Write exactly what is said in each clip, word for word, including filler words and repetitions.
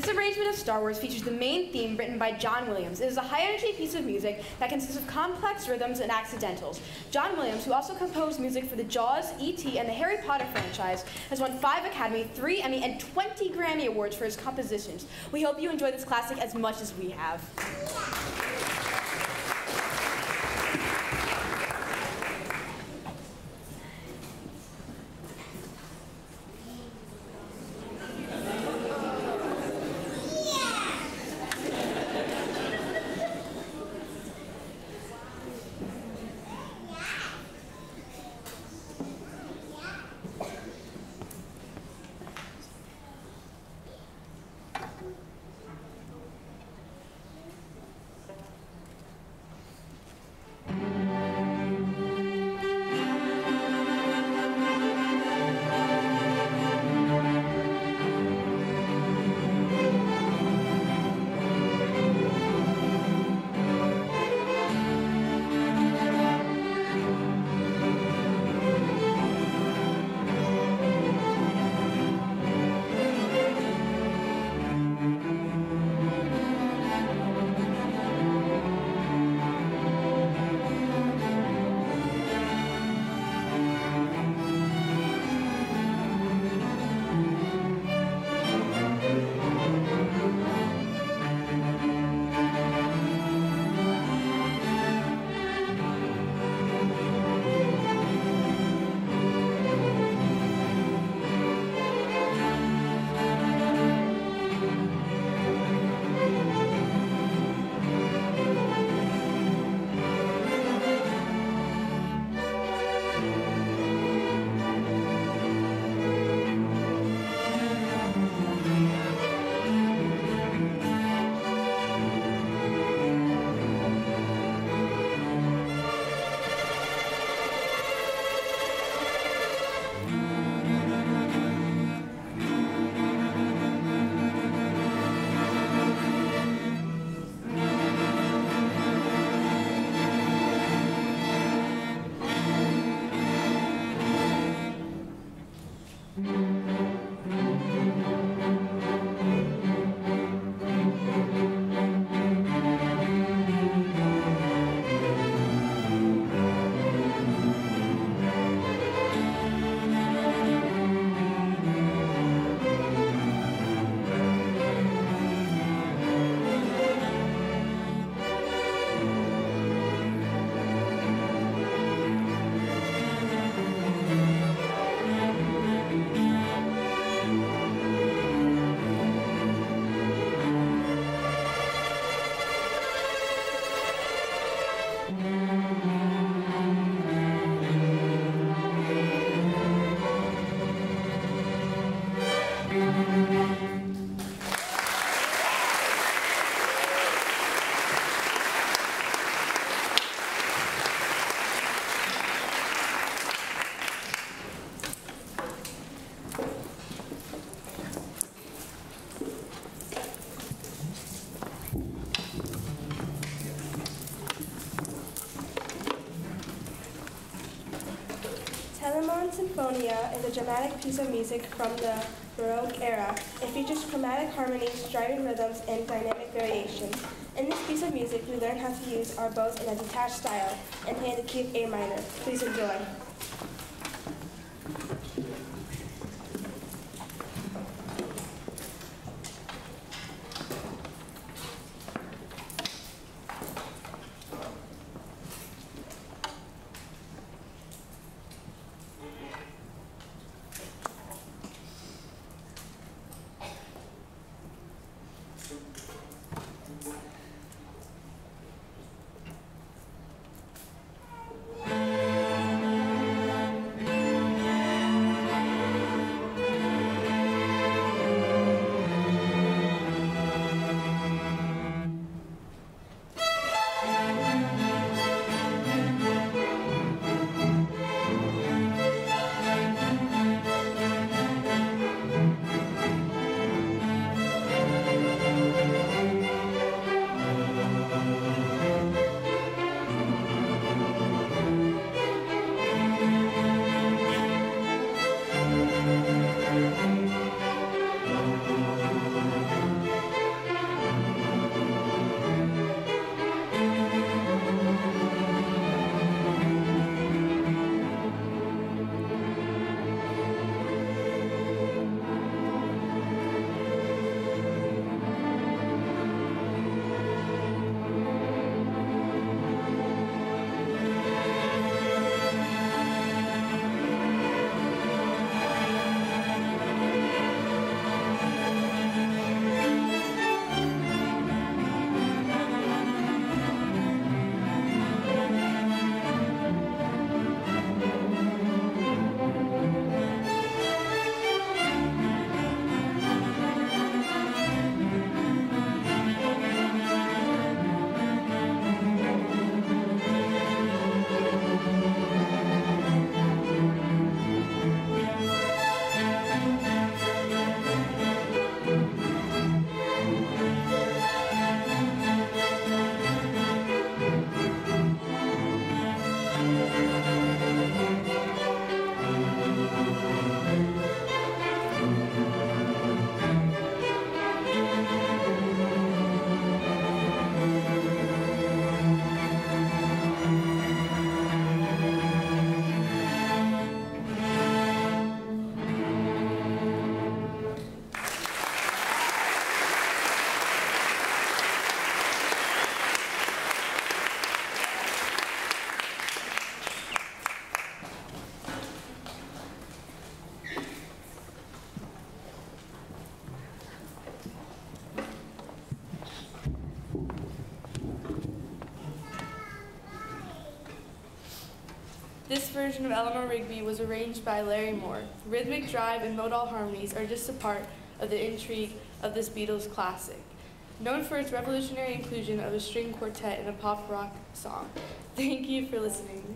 This arrangement of Star Wars features the main theme written by John Williams. It is a high-energy piece of music that consists of complex rhythms and accidentals. John Williams, who also composed music for the Jaws, E T, and the Harry Potter franchise, has won five Academy, three Emmy, and twenty Grammy Awards for his compositions. We hope you enjoy this classic as much as we have. Telemon Sinfonia is a dramatic piece of music from the Baroque era. It features chromatic harmonies, strident rhythms, and dynamic variations. In this piece of music, we learn how to use our bows in a detached style and play the key of A minor. Please enjoy. This version of Eleanor Rigby was arranged by Larry Moore. Rhythmic drive and modal harmonies are just a part of the intrigue of this Beatles classic, known for its revolutionary inclusion of a string quartet in a pop rock song. Thank you for listening.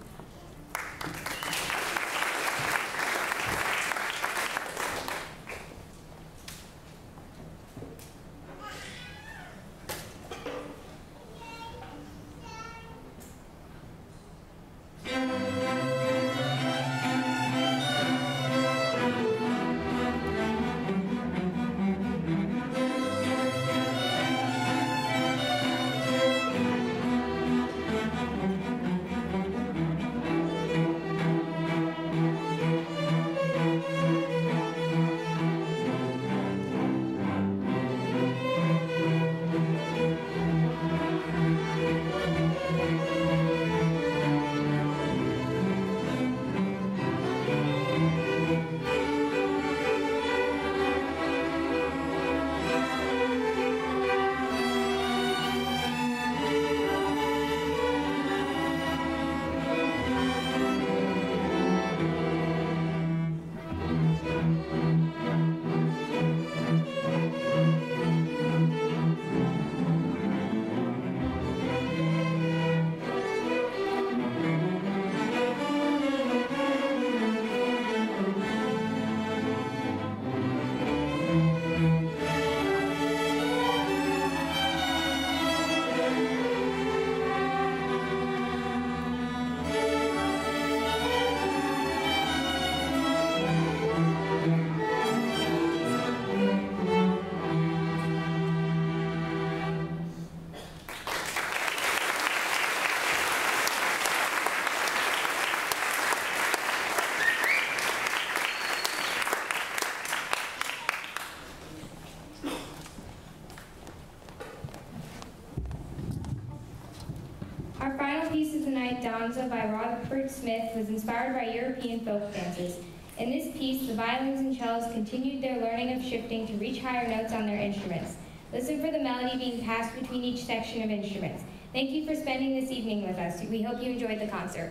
Our final piece of the night, Danza by Robert Smith, was inspired by European folk dances. In this piece, the violins and cellos continued their learning of shifting to reach higher notes on their instruments. Listen for the melody being passed between each section of instruments. Thank you for spending this evening with us. We hope you enjoyed the concert.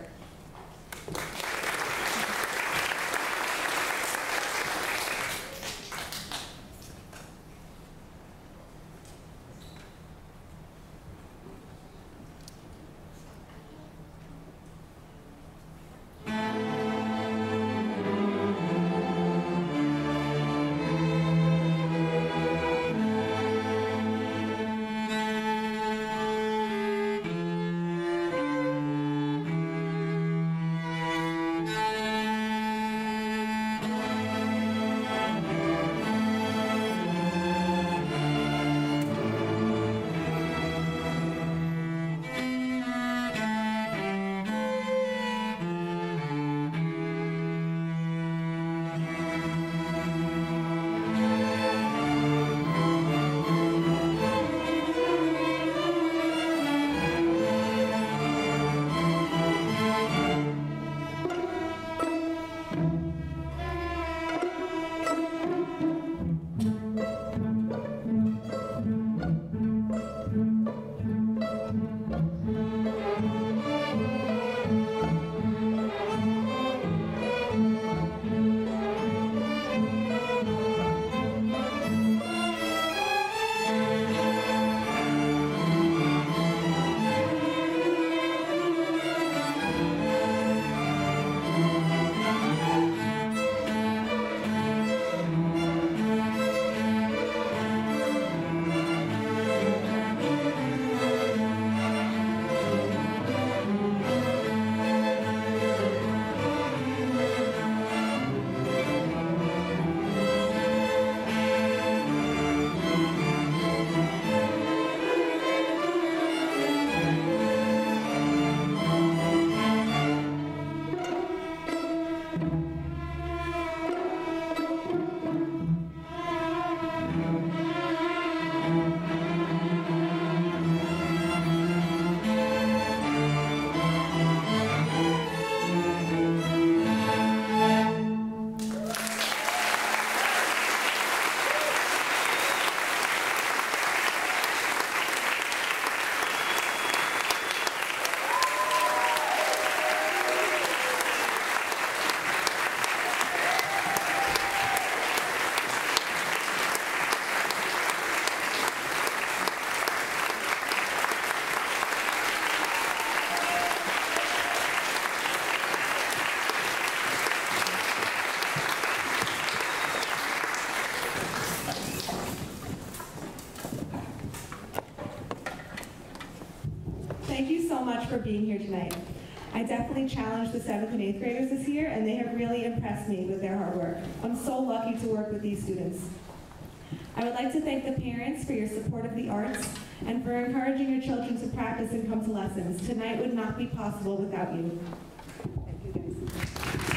thank you so much for being here tonight. I definitely challenged the seventh and eighth graders this year, and they have really impressed me with their hard work. I'm so lucky to work with these students. I would like to thank the parents for your support of the arts and for encouraging your children to practice and come to lessons. Tonight would not be possible without you. Thank you, guys.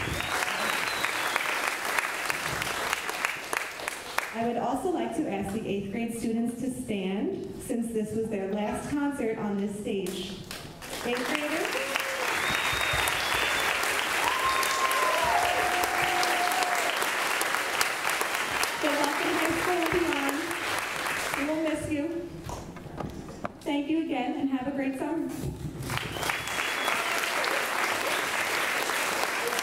I would also like to ask the eighth grade students to stand since this was their last concert on this stage. Eighth grade.